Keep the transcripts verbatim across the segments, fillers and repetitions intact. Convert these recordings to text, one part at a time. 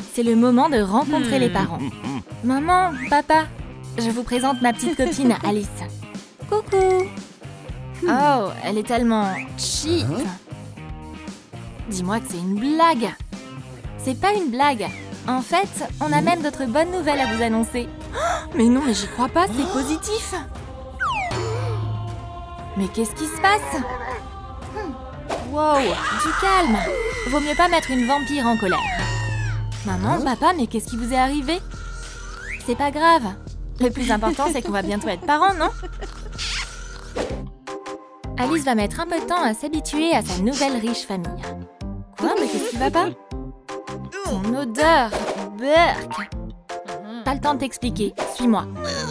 C'est le moment de rencontrer les parents. Maman, papa, je vous présente ma petite copine Alice. Coucou. Oh, elle est tellement cheap. Dis-moi que c'est une blague. C'est pas une blague. En fait, on a même d'autres bonnes nouvelles à vous annoncer. Oh, mais non, mais j'y crois pas, c'est positif. Mais qu'est-ce qui se passe? Wow, du calme. Vaut mieux pas mettre une vampire en colère. Maman, papa, mais qu'est-ce qui vous est arrivé? C'est pas grave. Le plus important, c'est qu'on va bientôt être parents, non? Alice va mettre un peu de temps à s'habituer à sa nouvelle riche famille. Quoi? Mais qu'est-ce qui va pas? Son odeur! Berk! Pas le temps de t'expliquer, suis-moi.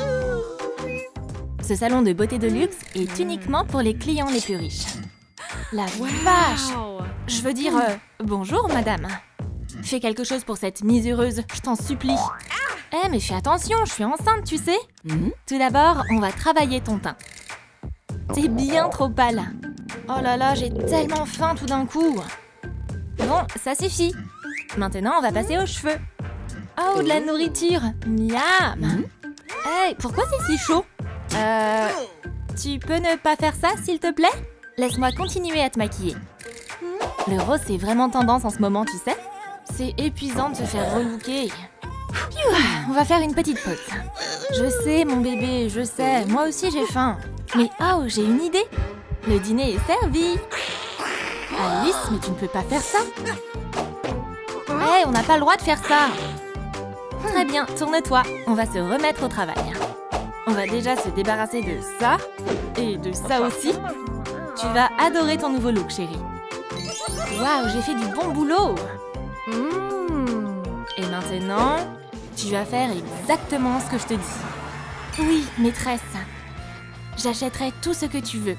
Ce salon de beauté de luxe est uniquement pour les clients les plus riches. La vache! Je veux dire, euh, bonjour madame. Fais quelque chose pour cette miséreuse, je t'en supplie. Eh mais fais attention, je suis enceinte, tu sais. Tout d'abord, on va travailler ton teint. T'es bien trop pâle. Oh là là, j'ai tellement faim tout d'un coup. Bon, ça suffit. Maintenant, on va passer aux cheveux. Oh, de la nourriture. Miam. Hey, pourquoi c'est si chaud? Euh... Tu peux ne pas faire ça, s'il te plaît? Laisse-moi continuer à te maquiller. Le rose, c'est vraiment tendance en ce moment, tu sais? C'est épuisant de se faire relooker. On va faire une petite pause. Je sais, mon bébé, je sais. Moi aussi, j'ai faim. Mais oh, j'ai une idée. Le dîner est servi. Alice, mais tu ne peux pas faire ça. Hé, hey, on n'a pas le droit de faire ça. Très bien, tourne-toi. On va se remettre au travail. On va déjà se débarrasser de ça. Et de ça aussi. Tu vas adorer ton nouveau look, chérie. Waouh, j'ai fait du bon boulot. Mmh. Et maintenant, tu vas faire exactement ce que je te dis. Oui, maîtresse. J'achèterai tout ce que tu veux.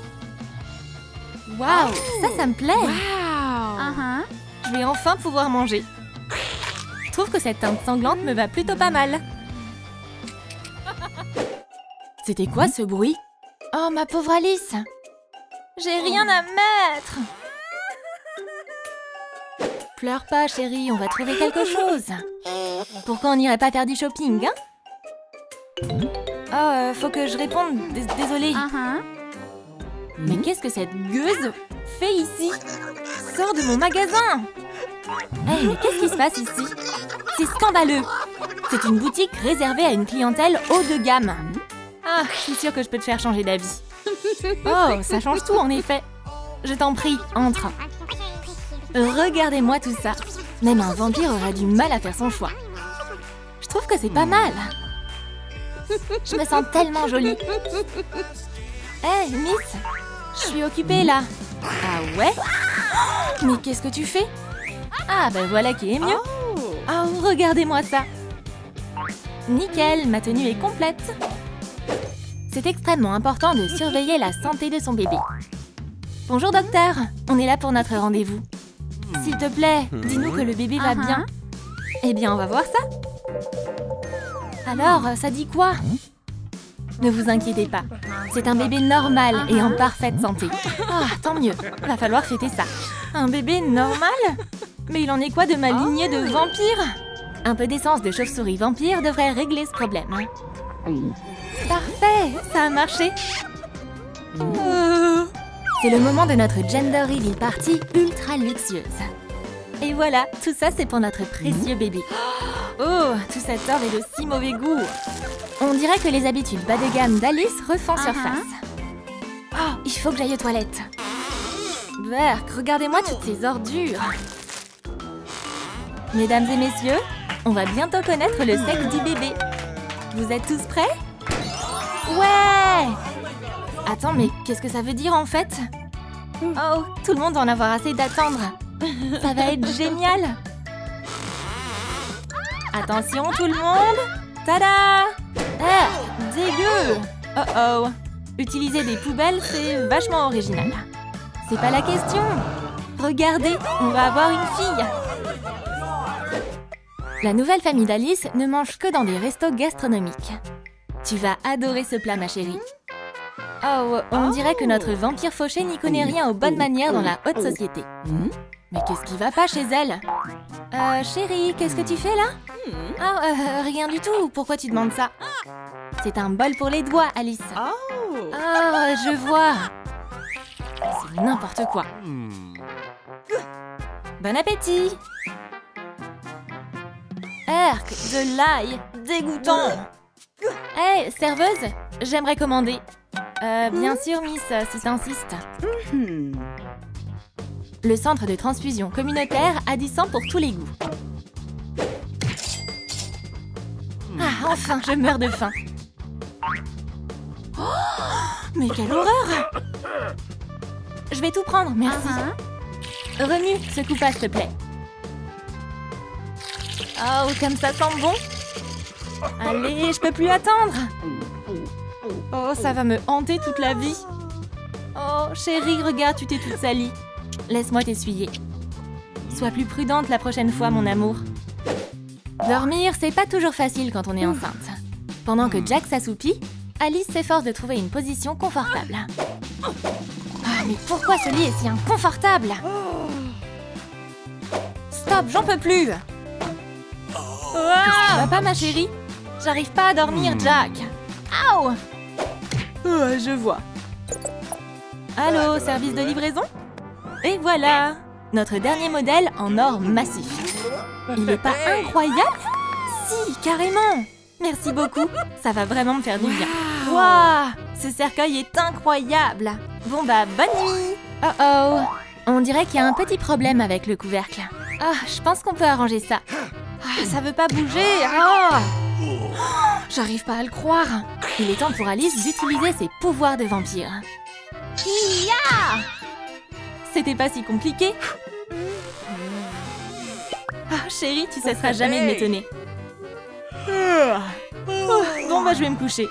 Waouh, ça, ça me plaît. Wow. Uh-huh. Je vais enfin pouvoir manger. Je trouve que cette teinte sanglante me va plutôt pas mal. C'était quoi ce bruit? Oh, ma pauvre Alice. J'ai rien à mettre. Pleure pas, chérie, on va trouver quelque chose. Pourquoi on n'irait pas faire du shopping, hein? Oh, euh, faut que je réponde. Désolée. Uh-huh. Mais qu'est-ce que cette gueuse fait ici? Sors de mon magasin! Hey, mais qu'est-ce qui se passe ici? C'est scandaleux! C'est une boutique réservée à une clientèle haut de gamme. Ah, je suis sûre que je peux te faire changer d'avis. Oh, ça change tout en effet. Je t'en prie, entre. Regardez-moi tout ça. Même un vampire aura du mal à faire son choix. Je trouve que c'est pas mal. Je me sens tellement jolie. Hé, hey, Miss, je suis occupée là. Ah ouais? Mais qu'est-ce que tu fais? Ah, ben voilà qui est mieux. Oh, regardez-moi ça. Nickel, ma tenue est complète. C'est extrêmement important de surveiller la santé de son bébé. Bonjour docteur, on est là pour notre rendez-vous. S'il te plaît, dis-nous que le bébé va bien. Eh bien, on va voir ça. Alors, ça dit quoi? Ne vous inquiétez pas, c'est un bébé normal et en parfaite santé. Ah, tant mieux, va falloir fêter ça. Un bébé normal? Mais il en est quoi de ma lignée de vampires? Un peu d'essence de chauve-souris vampire devrait régler ce problème. Parfait, ça a marché. Euh... C'est le moment de notre gender reveal party ultra luxueuse. Et voilà, tout ça c'est pour notre précieux bébé. Oh, tout cet or est de si mauvais goût. On dirait que les habitudes bas de gamme d'Alice refont surface. Oh, il faut que j'aille aux toilettes. Berk, regardez-moi toutes ces ordures. Mesdames et messieurs, on va bientôt connaître le sexe du bébé. Vous êtes tous prêts? Ouais! Attends, mais qu'est-ce que ça veut dire en fait? Oh, tout le monde va en avoir assez d'attendre. Ça va être génial. Attention tout le monde. Tada! Eh, dégueu! Oh oh! Utiliser des poubelles, c'est vachement original. C'est pas la question. Regardez, on va avoir une fille. La nouvelle famille d'Alice ne mange que dans des restos gastronomiques. Tu vas adorer ce plat, ma chérie. Oh, on dirait que notre vampire fauché n'y connaît rien aux bonnes manières dans la haute société. Mais qu'est-ce qui va pas chez elle? Euh, chérie, qu'est-ce que tu fais là? Ah, euh, rien du tout. Pourquoi tu demandes ça? C'est un bol pour les doigts, Alice. Oh. Ah, je vois. C'est n'importe quoi. Bon appétit. Herc, de l'ail, dégoûtant. Hé, serveuse, j'aimerais commander. Euh, bien sûr, miss, si t'insistes. Le centre de transfusion communautaire a du sang pour tous les goûts. Ah, enfin, je meurs de faim. Oh, mais quelle horreur! Je vais tout prendre, merci. Uh-huh. Remue, secoue pas, s'il te plaît. Oh, comme ça sent bon. Allez, je peux plus attendre. Oh, ça va me hanter toute la vie. Oh, chérie, regarde, tu t'es toute salie. Laisse-moi t'essuyer. Sois plus prudente la prochaine fois, mon amour. Dormir, c'est pas toujours facile quand on est enceinte. Pendant que Jack s'assoupit, Alice s'efforce de trouver une position confortable. Ah, mais pourquoi ce lit est si inconfortable? Stop, j'en peux plus. Ça va pas, ma chérie? J'arrive pas à dormir, Jack. Aouh! Oh, je vois. Allô, service de livraison? Et voilà! Notre dernier modèle en or massif. Il est pas incroyable? Si, carrément! Merci beaucoup, ça va vraiment me faire du bien. Waouh! Ce cercueil est incroyable! Bon bah, bonne nuit! Oh oh! On dirait qu'il y a un petit problème avec le couvercle. Ah, je pense qu'on peut arranger ça. Ah, ça veut pas bouger! Oh! J'arrive pas à le croire. Il est temps pour Alice d'utiliser ses pouvoirs de vampire. Hi-ya! C'était pas si compliqué. Ah, chérie, tu cesseras jamais de m'étonner. Oh, bon, bah, je vais me coucher.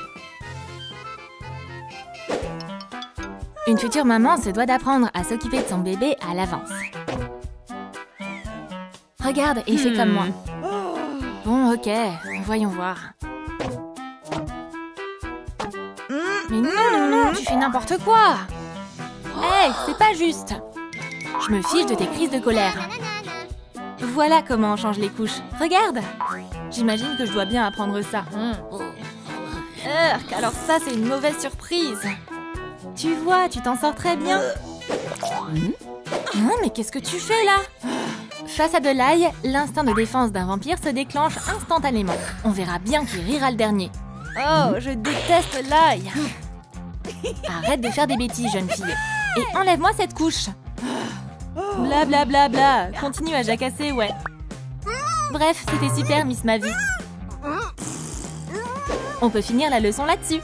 Une future maman se doit d'apprendre à s'occuper de son bébé à l'avance. Regarde et fais comme moi. Bon, ok, voyons voir. Mais non, non, non, tu fais n'importe quoi. Hé, hey, c'est pas juste. Je me fiche de tes crises de colère. Voilà comment on change les couches. Regarde. J'imagine que je dois bien apprendre ça. Urk, alors ça, c'est une mauvaise surprise. Tu vois, tu t'en sors très bien. Non, mais qu'est-ce que tu fais là? Face à de l'ail, l'instinct de défense d'un vampire se déclenche instantanément. On verra bien qui rira le dernier. Oh, je déteste l'ail. Arrête de faire des bêtises, jeune fille. Et enlève-moi cette couche. Bla bla bla bla. Continue à jacasser, ouais. Bref, c'était super, Miss Mavi. On peut finir la leçon là-dessus.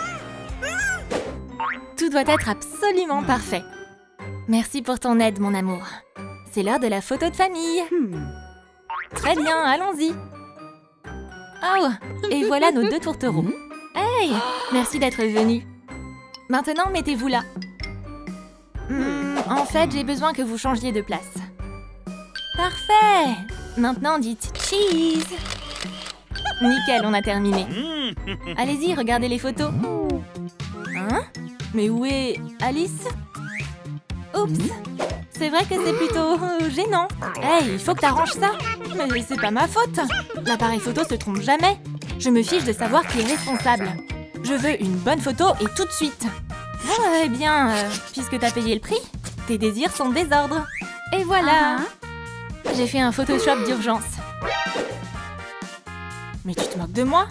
Tout doit être absolument parfait. Merci pour ton aide, mon amour. C'est l'heure de la photo de famille. Très bien, allons-y. Oh, et voilà nos deux tourtereaux. Hey, merci d'être venu. Maintenant, mettez-vous là. Hmm, en fait, j'ai besoin que vous changiez de place. Parfait. Maintenant, dites cheese. Nickel, on a terminé. Allez-y, regardez les photos. Hein? Mais où est Alice? Oups. C'est vrai que c'est plutôt euh, gênant. Hey, il faut que t'arranges ça. Mais c'est pas ma faute. L'appareil photo se trompe jamais. Je me fiche de savoir qui est responsable. Je veux une bonne photo et tout de suite. Bon, euh, eh bien, euh, puisque t'as payé le prix, tes désirs sont désordre. Et voilà. Uh-huh. J'ai fait un Photoshop d'urgence. Mais tu te moques de moi?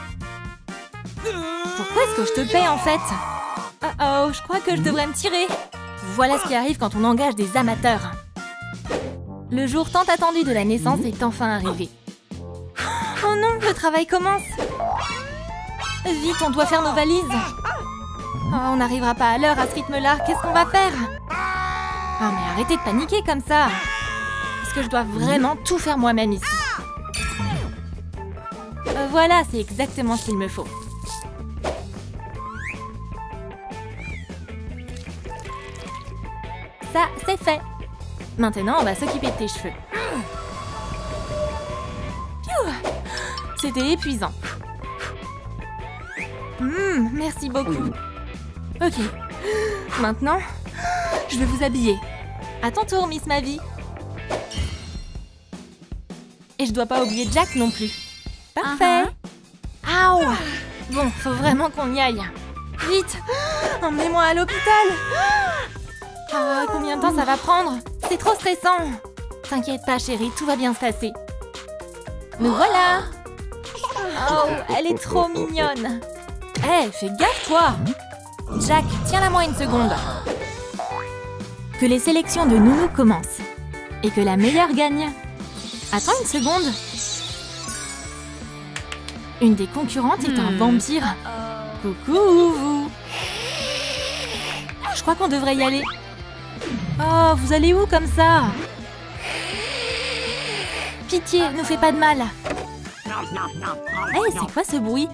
Pourquoi est-ce que je te paie en fait? Oh oh, je crois que je devrais me tirer. Voilà ce qui arrive quand on engage des amateurs. Le jour tant attendu de la naissance est enfin arrivé. Oh non, le travail commence. Vite, on doit faire nos valises. Oh, on n'arrivera pas à l'heure à ce rythme-là. Qu'est-ce qu'on va faire? Oh, mais arrêtez de paniquer comme ça. Est-ce que je dois vraiment tout faire moi-même ici? euh, Voilà, c'est exactement ce qu'il me faut. Ça, c'est fait. Maintenant, on va s'occuper de tes cheveux. C'était épuisant. Mmh, merci beaucoup. Ok. Maintenant, je vais vous habiller. À ton tour, Miss Mavi. Et je dois pas oublier Jack non plus. Parfait. Aouh. Bon, faut vraiment qu'on y aille. Vite, emmenez-moi à l'hôpital. Ah, combien de temps ça va prendre? C'est trop stressant. T'inquiète pas, chérie, tout va bien se passer. Nous voilà. Oh, elle est trop mignonne. Hé, hey, fais gaffe, toi. Jack, tiens-la-moi une seconde. Que les sélections de nounous commencent. Et que la meilleure gagne. Attends une seconde. Une des concurrentes est un vampire. Coucou, vous. Je crois qu'on devrait y aller. Oh, vous allez où comme ça? Pitié, ne fais pas de mal. Hé, hey, c'est quoi ce bruit?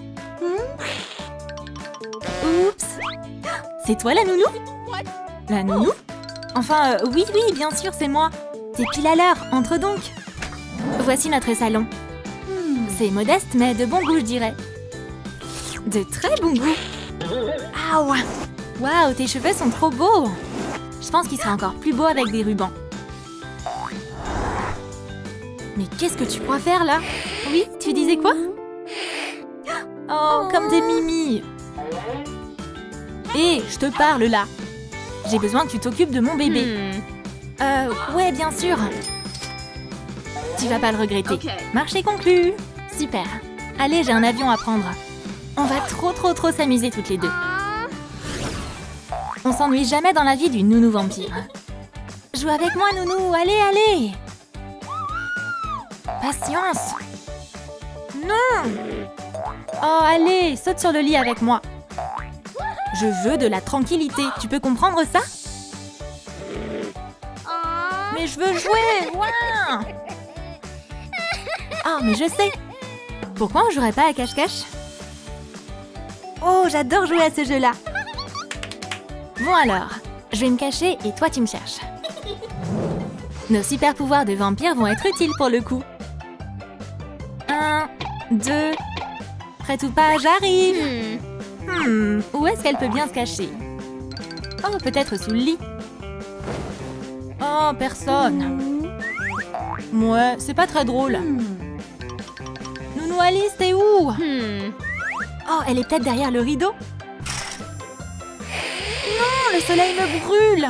Oups. C'est toi la nounou? La nounou? Enfin, euh, oui, oui, bien sûr, c'est moi. C'est pile à l'heure, entre donc. Voici notre salon. C'est modeste, mais de bon goût, je dirais. De très bon goût. Aouh. Waouh, tes cheveux sont trop beaux. Je pense qu'il sera encore plus beau avec des rubans. Mais qu'est-ce que tu crois faire, là? Oui, tu disais quoi? Oh, comme des mimi. Hé, je te parle, là. J'ai besoin que tu t'occupes de mon bébé. Hmm. Euh, ouais, bien sûr. Tu vas pas le regretter. Okay. Marché conclu. Super. Allez, j'ai un avion à prendre. On va trop, trop, trop s'amuser toutes les deux. On s'ennuie jamais dans la vie du nounou vampire. Joue avec moi, nounou. Allez, allez. Patience. Non. Oh, allez, saute sur le lit avec moi. Je veux de la tranquillité. Tu peux comprendre ça? Mais je veux jouer. Ouais. Oh, mais je sais. Pourquoi on jouerait pas à cache-cache? Oh, j'adore jouer à ce jeu-là. Bon alors, je vais me cacher et toi tu me cherches. Nos super pouvoirs de vampire vont être utiles pour le coup. Un, deux... Prête ou pas, j'arrive. Hmm, où est-ce qu'elle peut bien se cacher? Oh, peut-être sous le lit. Oh, personne. Ouais, c'est pas très drôle. Nounou Alice, t'es où? Oh, elle est peut-être derrière le rideau. Non, le soleil me brûle.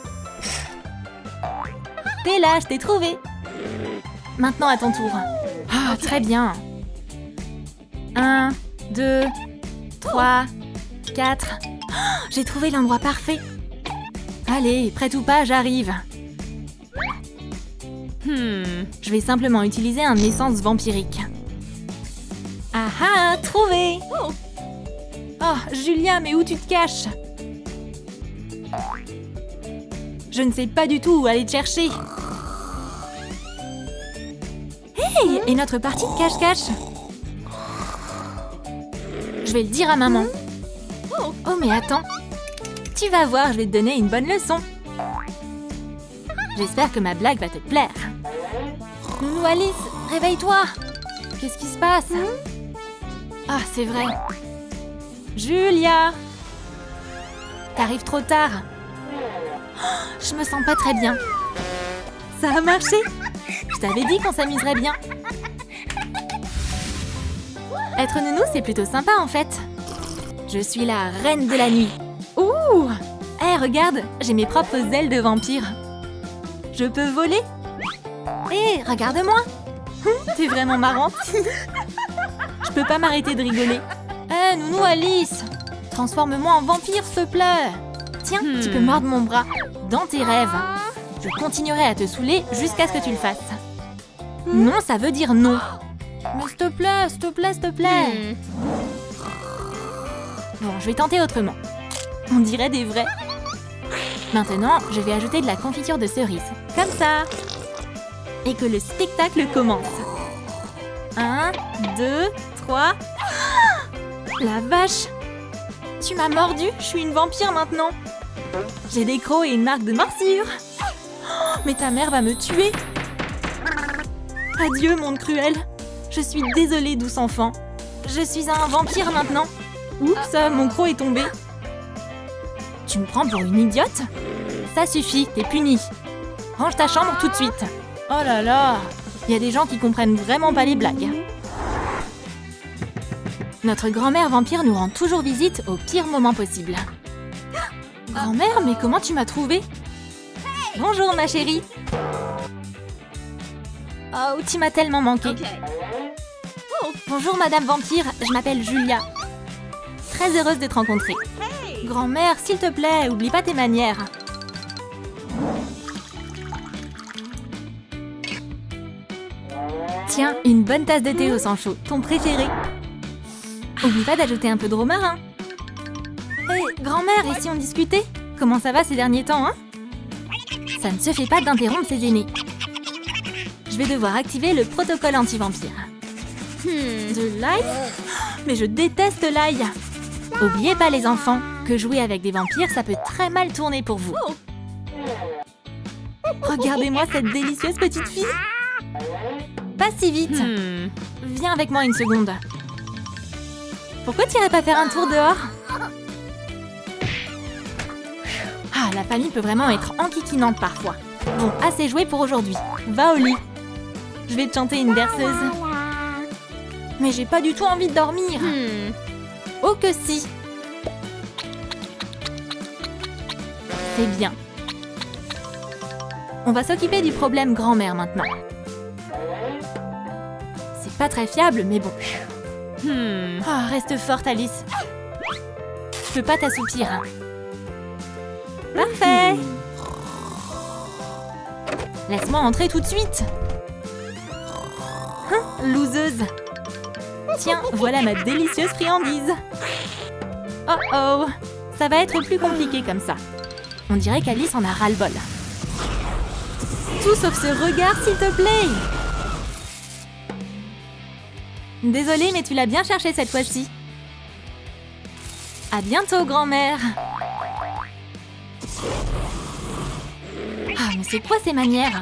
T'es là, je t'ai trouvé. Maintenant à ton tour. Ah, très bien. Un, deux, trois, quatre. Oh, j'ai trouvé l'endroit parfait. Allez, prête ou pas, j'arrive. Hmm, je vais simplement utiliser un essence vampirique. Ah ah, trouvé! Oh, Julia, mais où tu te caches? Je ne sais pas du tout où aller te chercher. Hey, et notre partie de cache-cache? Je vais le dire à maman. Oh, mais attends. Tu vas voir, je vais te donner une bonne leçon. J'espère que ma blague va te plaire. Nounou Alice, réveille-toi. Qu'est-ce qui se passe? Ah, c'est vrai. Julia! T'arrives trop tard. Oh, je me sens pas très bien. Ça a marché. Je t'avais dit qu'on s'amuserait bien. Être nounou, c'est plutôt sympa en fait. Je suis la reine de la nuit. Ouh! Hé, hey, regarde, j'ai mes propres ailes de vampire. Je peux voler? Hé, hey, regarde-moi. T'es vraiment marrante. Je peux pas m'arrêter de rigoler. Hé, hey, nounou Alice, transforme-moi en vampire, s'il te plaît. Tiens, hmm. tu peux mordre mon bras. Dans tes rêves. Je continuerai à te saouler jusqu'à ce que tu le fasses. Hmm. Non, ça veut dire non. Mais s'il te plaît, s'il te plaît, s'il te plaît. Hmm. Bon, je vais tenter autrement. On dirait des vrais. Maintenant, je vais ajouter de la confiture de cerise. Comme ça. Et que le spectacle commence. Un, deux, trois... La vache! Tu m'as mordu, je suis une vampire maintenant. J'ai des crocs et une marque de morsure. Mais ta mère va me tuer. Adieu, monde cruel. Je suis désolée, douce enfant. Je suis un vampire maintenant. Oups, mon croc est tombé. Tu me prends pour une idiote? Ça suffit, t'es punie. Range ta chambre tout de suite. Oh là là, Il y a des gens qui comprennent vraiment pas les blagues. Notre grand-mère vampire nous rend toujours visite au pire moment possible. Grand-mère, mais comment tu m'as trouvée? Bonjour ma chérie. Oh, tu m'as tellement manqué. Bonjour madame vampire, je m'appelle Julia. Très heureuse de te rencontrer. Grand-mère, s'il te plaît, oublie pas tes manières. Tiens, une bonne tasse de thé au sang chaud, ton préféré. Oublie pas d'ajouter un peu de romarin. Hé, hey, grand-mère, et si on discutait? Comment ça va ces derniers temps, hein? Ça ne se fait pas d'interrompre ses aînés. Je vais devoir activer le protocole anti-vampire. Hmm, de l'ail? Mais je déteste l'ail. Oubliez pas les enfants, que jouer avec des vampires, ça peut très mal tourner pour vous. Regardez-moi cette délicieuse petite fille. Pas si vite. Hmm. Viens avec moi une seconde. Pourquoi tu irais pas faire un tour dehors? Ah, la famille peut vraiment être enquiquinante parfois. Bon, assez joué pour aujourd'hui. Va au lit. Je vais te chanter une berceuse. Mais j'ai pas du tout envie de dormir. Hmm. Oh que si. C'est bien. On va s'occuper du problème grand-mère maintenant. C'est pas très fiable, mais bon. Hmm. Ah, reste forte, Alice. Je peux pas t'assoupir. Parfait. Laisse-moi entrer tout de suite. Hein, loseuse. Tiens, voilà ma délicieuse friandise. Oh oh, ça va être plus compliqué comme ça. On dirait qu'Alice en a ras-le-bol. Tout sauf ce regard, s'il te plaît. Désolée, mais tu l'as bien cherché cette fois-ci. À bientôt, grand-mère. Ah, mais c'est quoi ces manières?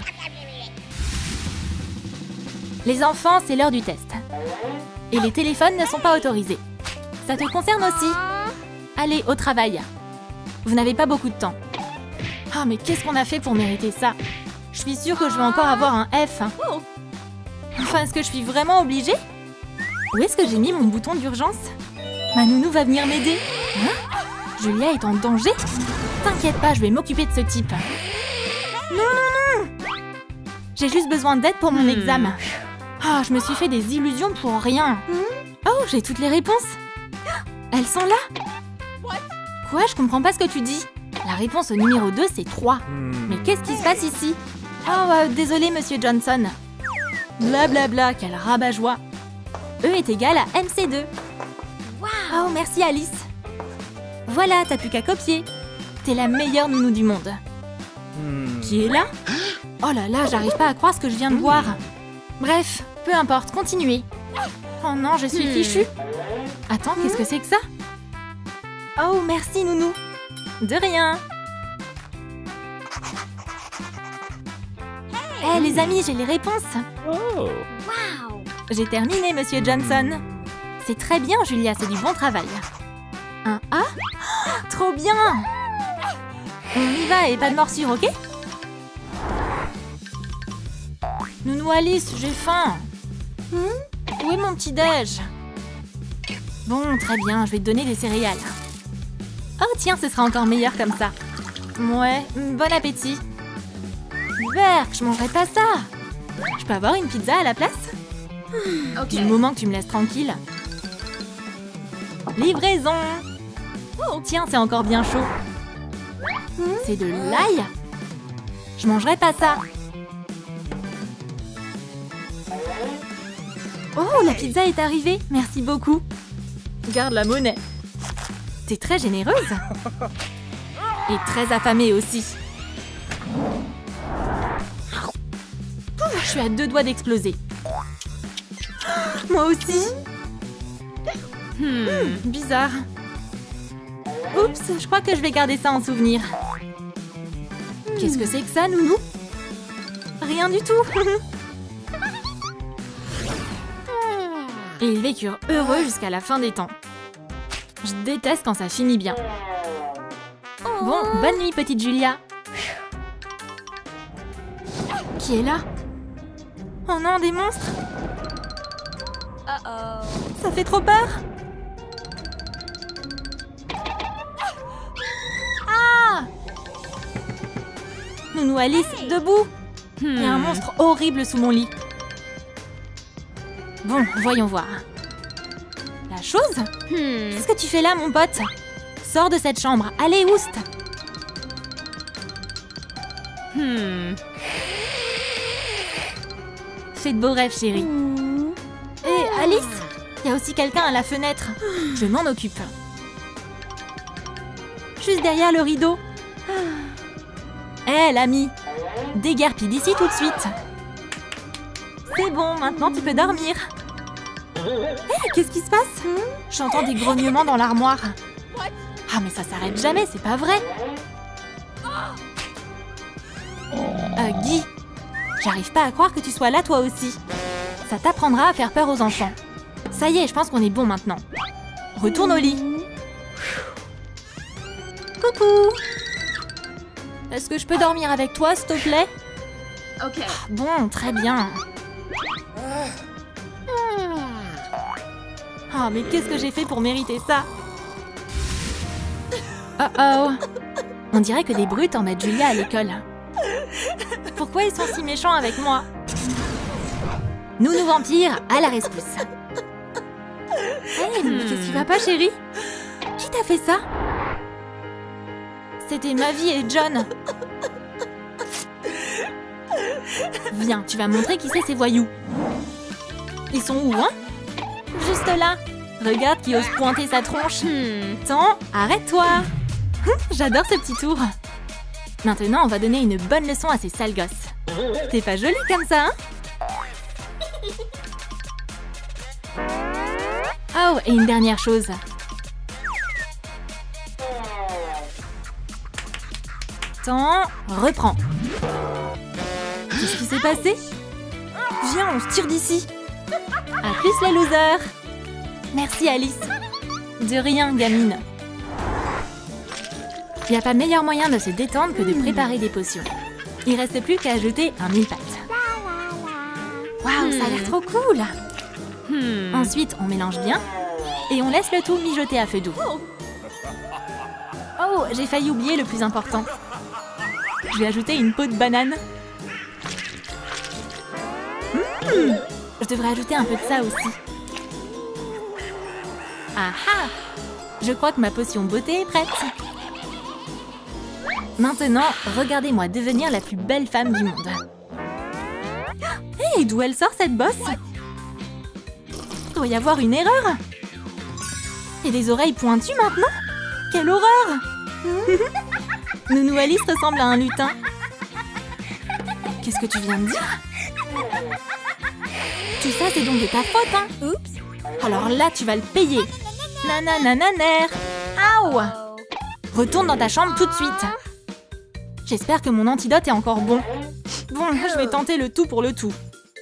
Les enfants, c'est l'heure du test. Et les téléphones ne sont pas autorisés. Ça te concerne aussi. Allez, au travail. Vous n'avez pas beaucoup de temps. Ah, mais qu'est-ce qu'on a fait pour mériter ça? Je suis sûre que je vais encore avoir un F. Enfin, est-ce que je suis vraiment obligée? Où est-ce que j'ai mis mon bouton d'urgence? Ma nounou va venir m'aider. Hein? Julia est en danger? T'inquiète pas, je vais m'occuper de ce type. Non, non, non! J'ai juste besoin d'aide pour mon hmm. examen. Ah, je me suis fait des illusions pour rien. Oh, j'ai toutes les réponses. Elles sont là. Quoi? Je comprends pas ce que tu dis. La réponse au numéro deux, c'est trois. Mais qu'est-ce qui se passe ici? Oh, euh, désolé, monsieur Johnson. Blablabla, bla, bla, quel rabat-joie. E est égal à M C deux. Oh, merci Alice. Voilà, t'as plus qu'à copier. T'es la meilleure nounou du monde. Hmm. Qui est là? Oh là là, j'arrive pas à croire ce que je viens de voir. Bref, peu importe, continuez. Oh non, je suis fichue. Attends, qu'est-ce que c'est que ça? Oh, merci nounou. De rien. Hé hey, les amis, j'ai les réponses. Oh. J'ai terminé, monsieur Johnson. C'est très bien, Julia, c'est du bon travail. Un A? Oh, trop bien. On y va et pas de morsure, ok? Nounou Alice, j'ai faim. Hmm? Où est mon petit-déj? Bon, très bien, je vais te donner des céréales. Oh tiens, ce sera encore meilleur comme ça. Ouais, bon appétit. Berk, je mangerai pas ça. Je peux avoir une pizza à la place? Okay. Du moment que tu me laisses tranquille. Livraison. Oh, tiens, c'est encore bien chaud. Hmm? C'est de l'ail? Je mangerai pas ça. Oh, la pizza est arrivée. Merci beaucoup. Garde la monnaie. T'es très généreuse. Et très affamée aussi. Je suis à deux doigts d'exploser. Moi aussi. Hmm, bizarre. Oups, je crois que je vais garder ça en souvenir. Qu'est-ce que c'est que ça, nounou? Rien du tout. Et ils vécurent heureux jusqu'à la fin des temps. Je déteste quand ça finit bien. Bon, bonne nuit, petite Julia. Qui est là? Oh non, des monstres! Ça fait trop peur! Ah! Nounou Alice, debout! Il y a un monstre horrible sous mon lit. Bon, voyons voir. La chose? Qu'est-ce que tu fais là, mon pote? Sors de cette chambre. Allez, oust! Hmm. Fais de beaux rêves, chérie. Hé, Alice? Il y a aussi quelqu'un à la fenêtre. Je m'en occupe. Juste derrière le rideau. Hé, l'ami! Déguerpis d'ici tout de suite. C'est bon, maintenant tu peux dormir. Hé, qu'est-ce qui se passe? J'entends des grognements dans l'armoire. Ah, mais ça s'arrête jamais, c'est pas vrai. Euh, Guy, j'arrive pas à croire que tu sois là toi aussi. Ça t'apprendra à faire peur aux enfants. Ça y est, je pense qu'on est bon maintenant. Retourne au lit. Coucou. Est-ce que je peux dormir avec toi, s'il te plaît? Ok. Bon, très bien. Ah, mais qu'est-ce que j'ai fait pour mériter ça? Oh oh. On dirait que des brutes en mettent Julia à l'école. Pourquoi ils sont si méchants avec moi? Nounou vampire, à la rescousse. Hey, mais qu'est-ce qui va pas, chérie? Qui t'a fait ça? C'était Mavi et John. Viens, tu vas montrer qui c'est ces voyous. Ils sont où, hein? Juste là. Regarde qui ose pointer sa tronche. Tant, arrête-toi. J'adore ce petit tour. Maintenant, on va donner une bonne leçon à ces sales gosses. T'es pas jolie comme ça, hein? Oh, et une dernière chose. Tant, reprends. Qu'est-ce qui s'est passé? Viens, on se tire d'ici. À plus les losers. Merci Alice. De rien, gamine. Il n'y a pas meilleur moyen de se détendre que de préparer des potions. Il reste plus qu'à ajouter un mille-pattes. Waouh, ça a l'air trop cool. Ensuite, on mélange bien et on laisse le tout mijoter à feu doux. Oh, j'ai failli oublier le plus important. Je vais ajouter une peau de banane. Mmh, je devrais ajouter un peu de ça aussi. Ah ah! Je crois que ma potion beauté est prête. Maintenant, regardez-moi devenir la plus belle femme du monde. Hé, hey, d'où elle sort cette bosse? Il doit y avoir une erreur. Et des oreilles pointues maintenant? Quelle horreur! Nounou Alice ressemble à un lutin. Qu'est-ce que tu viens de dire? Tout ça, c'est donc de ta faute, hein? Oups! Alors là, tu vas le payer. Nananananer! Aouh! Retourne dans ta chambre tout de suite. J'espère que mon antidote est encore bon. Bon, je vais tenter le tout pour le tout.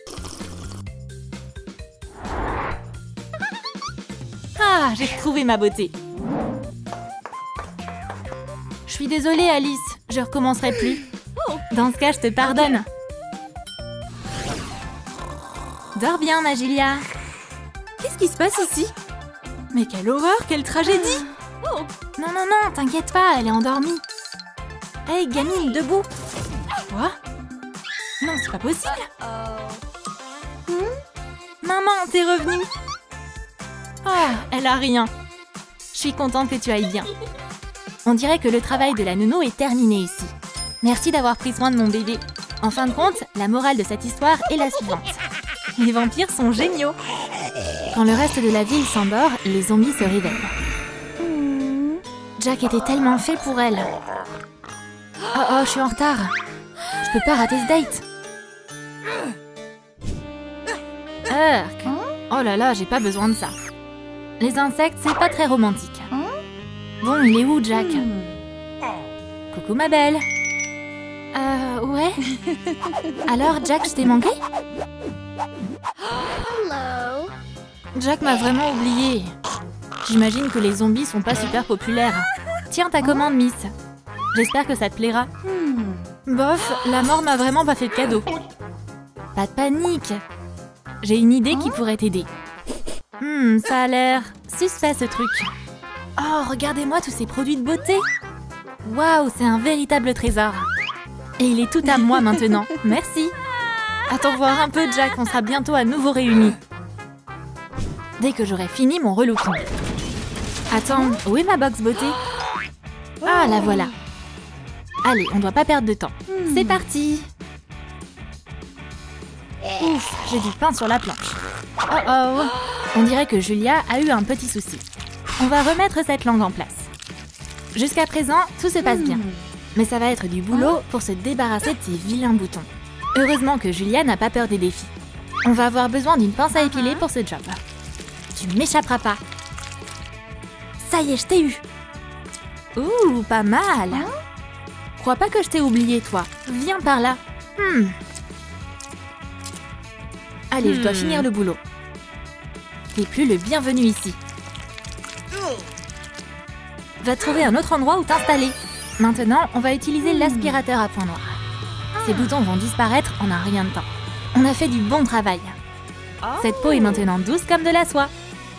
Ah, j'ai retrouvé ma beauté. Je suis désolée, Alice. Je recommencerai plus. Dans ce cas, je te pardonne. Dors bien, Magilia. Qu'est-ce qui se passe ici? Mais quelle horreur, quelle tragédie! Non, non, non, t'inquiète pas, elle est endormie. Hey, gamine, debout. Quoi? Non, c'est pas possible. Hmm? Maman, t'es revenue. Oh, elle a rien. Je suis contente que tu ailles bien. On dirait que le travail de la nounou est terminé ici. Merci d'avoir pris soin de mon bébé. En fin de compte, la morale de cette histoire est la suivante. Les vampires sont géniaux. Quand le reste de la ville s'endort, les zombies se réveillent. Jack était tellement fait pour elle. Oh oh, je suis en retard. Je peux pas rater ce date. Urk. Oh là là, j'ai pas besoin de ça. Les insectes, c'est pas très romantique. Bon, il est où, Jack? Coucou, ma belle. Euh, ouais. Alors, Jack, je t'ai manqué? Jack m'a vraiment oublié. J'imagine que les zombies sont pas super populaires. Tiens ta commande, Miss. J'espère que ça te plaira. Bof, la mort m'a vraiment pas fait de cadeau. Pas de panique. J'ai une idée qui pourrait t'aider. Hmm, ça a l'air suspect ce truc. Oh, regardez-moi tous ces produits de beauté. Waouh, c'est un véritable trésor. Et il est tout à moi maintenant. Merci. Attends voir un peu, Jack, on sera bientôt à nouveau réunis. Dès que j'aurai fini mon relooking. Attends, où est ma box beauté? Ah, la voilà. Allez, on doit pas perdre de temps. C'est parti. Ouf, j'ai du pain sur la planche. Oh oh. On dirait que Julia a eu un petit souci. On va remettre cette langue en place. Jusqu'à présent, tout se passe bien. Mais ça va être du boulot pour se débarrasser de ces vilains boutons. Heureusement que Julia n'a pas peur des défis. On va avoir besoin d'une pince à épiler pour ce job. Tu m'échapperas pas. Ça y est, je t'ai eu. Ouh, pas mal. Crois pas que je t'ai oublié, toi. Viens par là. Hmm. Allez, je dois finir le boulot. T'es plus le bienvenu ici. Va trouver un autre endroit où t'installer. Maintenant, on va utiliser l'aspirateur à point noir. Ces boutons vont disparaître en un rien de temps. On a fait du bon travail. Cette peau est maintenant douce comme de la soie.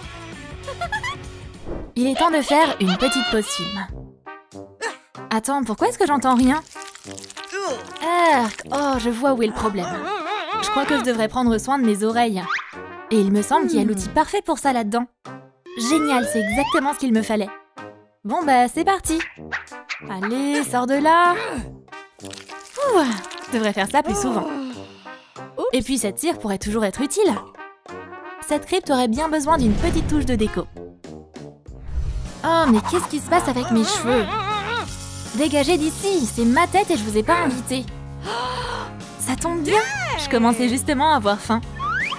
Il est temps de faire une petite pause film. Attends, pourquoi est-ce que j'entends rien? Arc, oh, je vois où est le problème. Je crois que je devrais prendre soin de mes oreilles. Et il me semble qu'il y a l'outil parfait pour ça là-dedans. Génial, c'est exactement ce qu'il me fallait. Bon bah, c'est parti. Allez, sors de là. Ouh, je devrais faire ça plus souvent. Et puis cette cire pourrait toujours être utile. Cette crypte aurait bien besoin d'une petite touche de déco. Oh, mais qu'est-ce qui se passe avec mes cheveux? Dégagez d'ici, c'est ma tête et je vous ai pas invité. Ça tombe bien, je commençais justement à avoir faim.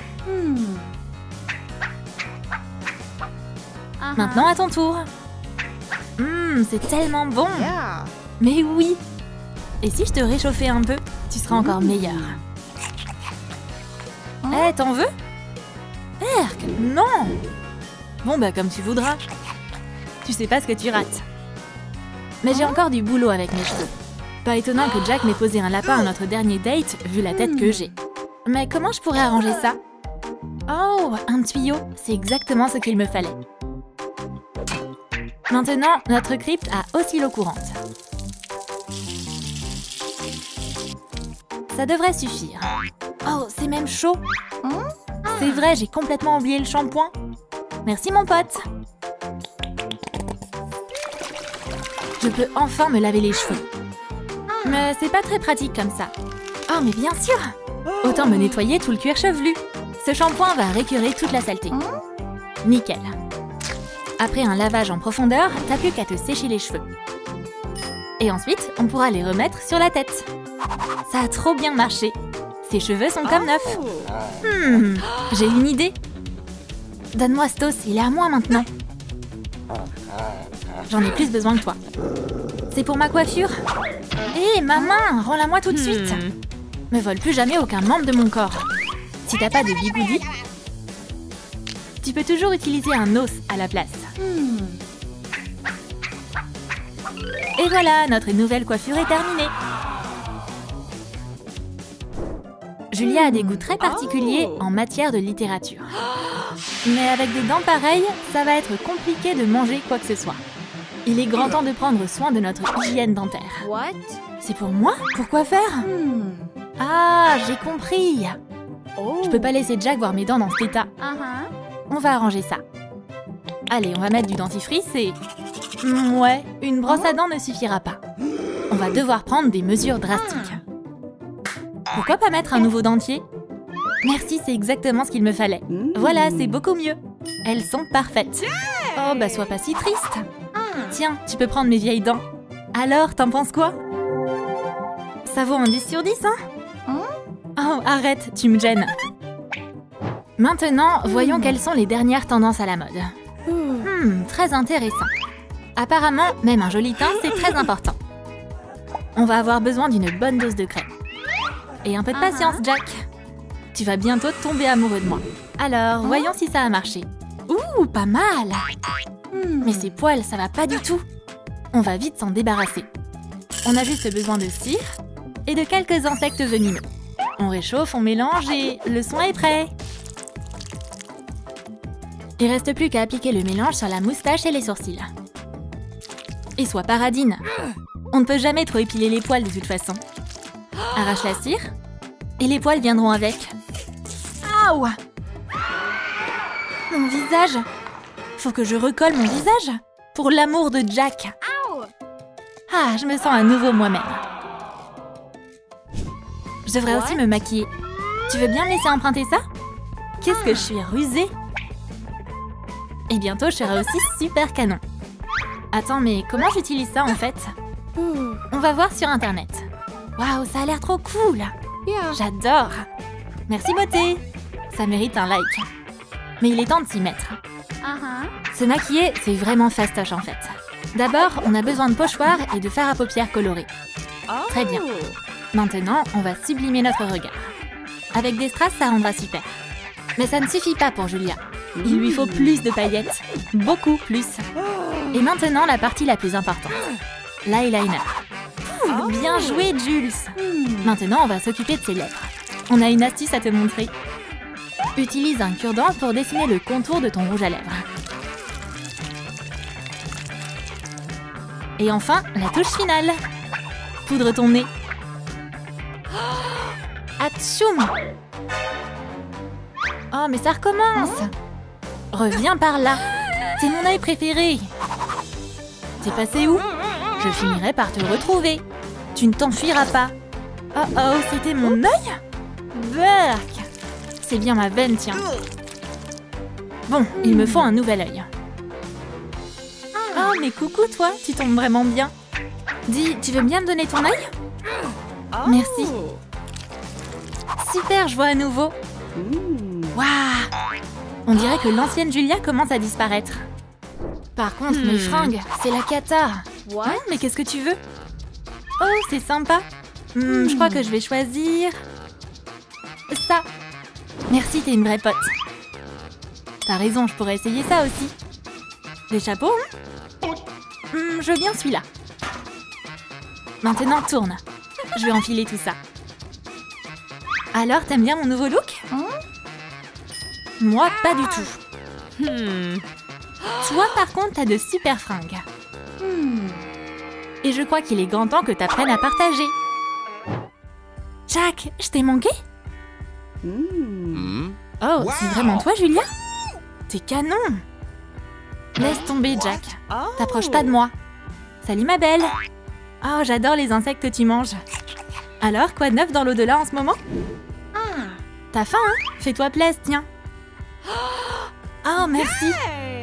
Maintenant à ton tour. Hum, c'est tellement bon. Mais oui. Et si je te réchauffais un peu, tu seras encore meilleur. Eh, hey, t'en veux? Erk, non. Bon bah comme tu voudras. Tu sais pas ce que tu rates. Mais j'ai encore du boulot avec mes cheveux. Pas étonnant que Jack m'ait posé un lapin à notre dernier date, vu la tête que j'ai. Mais comment je pourrais arranger ça? Oh, un tuyau, c'est exactement ce qu'il me fallait. Maintenant, notre crypte a aussi l'eau courante. Ça devrait suffire. Oh, c'est même chaud. C'est vrai, j'ai complètement oublié le shampoing. Merci mon pote. Je peux enfin me laver les cheveux. Mais c'est pas très pratique comme ça. Oh, mais bien sûr. Autant me nettoyer tout le cuir chevelu. Ce shampoing va récurer toute la saleté. Nickel. Après un lavage en profondeur, t'as plus qu'à te sécher les cheveux. Et ensuite, on pourra les remettre sur la tête. Ça a trop bien marché. Ces cheveux sont comme neufs. Hmm, j'ai une idée. Donne-moi Stos, il est à moi maintenant. J'en ai plus besoin que toi. C'est pour ma coiffure. Hé, ma main, rends-la-moi tout de suite. Me vole plus jamais aucun membre de mon corps. Si t'as pas de bigoudi, tu peux toujours utiliser un os à la place. Et voilà, notre nouvelle coiffure est terminée. Julia a des goûts très particuliers en matière de littérature. Mais avec des dents pareilles, ça va être compliqué de manger quoi que ce soit. Il est grand temps de prendre soin de notre hygiène dentaire. C'est pour moi? Pourquoi faire? Ah, j'ai compris. Je peux pas laisser Jack voir mes dents dans cet état. On va arranger ça. Allez, on va mettre du dentifrice et... Ouais, une brosse à dents ne suffira pas. On va devoir prendre des mesures drastiques. Pourquoi pas mettre un nouveau dentier? Merci, c'est exactement ce qu'il me fallait. Voilà, c'est beaucoup mieux. Elles sont parfaites. Oh, bah sois pas si triste. Tiens, tu peux prendre mes vieilles dents. Alors, t'en penses quoi? Ça vaut un dix sur dix, hein? Oh, arrête, tu me gênes. Maintenant, voyons quelles sont les dernières tendances à la mode. Hmm, très intéressant. Apparemment, même un joli teint, c'est très important. On va avoir besoin d'une bonne dose de crème. Et un peu de patience, Jack. Tu vas bientôt tomber amoureux de moi. Alors, voyons si ça a marché. Ouh, pas mal. Mais ces poils, ça va pas du tout. On va vite s'en débarrasser. On a juste besoin de cire et de quelques insectes venimeux. On réchauffe, on mélange et le soin est prêt. Il reste plus qu'à appliquer le mélange sur la moustache et les sourcils. Et sois paradine. On ne peut jamais trop épiler les poils de toute façon. Arrache la cire et les poils viendront avec. Aouh! Mon visage! Faut que je recolle mon visage pour l'amour de Jack. Ah, je me sens à nouveau moi-même. Je devrais aussi me maquiller. Tu veux bien me laisser emprunter ça? Qu'est-ce que je suis rusée! Et bientôt, je serai aussi super canon. Attends, mais comment j'utilise ça en fait? On va voir sur internet. Waouh, ça a l'air trop cool! J'adore! Merci beauté! Ça mérite un like. Mais il est temps de s'y mettre. Se maquiller, c'est vraiment fastoche en fait. D'abord, on a besoin de pochoirs et de fard à paupières coloré. Très bien. Maintenant, on va sublimer notre regard. Avec des strass, ça rendra super. Mais ça ne suffit pas pour Julia. Il lui faut plus de paillettes. Beaucoup plus. Et maintenant, la partie la plus importante. L'eyeliner. Bien joué, Jules. Maintenant, on va s'occuper de ses lèvres. On a une astuce à te montrer. Utilise un cure-dent pour dessiner le contour de ton rouge à lèvres. Et enfin, la touche finale. Poudre ton nez. Atchoum! Oh, mais ça recommence! Reviens par là. C'est mon œil préféré. T'es passé où? Je finirai par te retrouver. Tu ne t'enfuiras pas. Oh oh, c'était mon œil? Berk! C'est bien ma veine, tiens. Bon, il me faut un nouvel œil. Oh, mais coucou toi, tu tombes vraiment bien. Dis, tu veux bien me donner ton œil? Merci. Super, je vois à nouveau. Waouh! On dirait que l'ancienne Julia commence à disparaître. Par contre, mes fringues, c'est la cata. Hein, mais qu'est-ce que tu veux? Oh, c'est sympa. Hmm, je crois que je vais choisir... ça. Merci, t'es une vraie pote. T'as raison, je pourrais essayer ça aussi. Des chapeaux, hein? hmm, Je veux bien celui-là. Maintenant, tourne. Je vais enfiler tout ça. Alors, t'aimes bien mon nouveau look? Moi, pas du tout. Hmm. Toi, par contre, t'as de super fringues. Hmm. Et je crois qu'il est grand temps que t'apprennes à partager. Jack, je t'ai manqué? Hmm. Oh, wow. C'est vraiment toi, Julia? T'es canon! Laisse tomber, Jack. T'approches pas de moi. Salut, ma belle. Oh, j'adore les insectes que tu manges. Alors, quoi de neuf dans l'au-delà en ce moment? T'as faim, hein? Fais-toi plaisir, tiens. Oh, merci.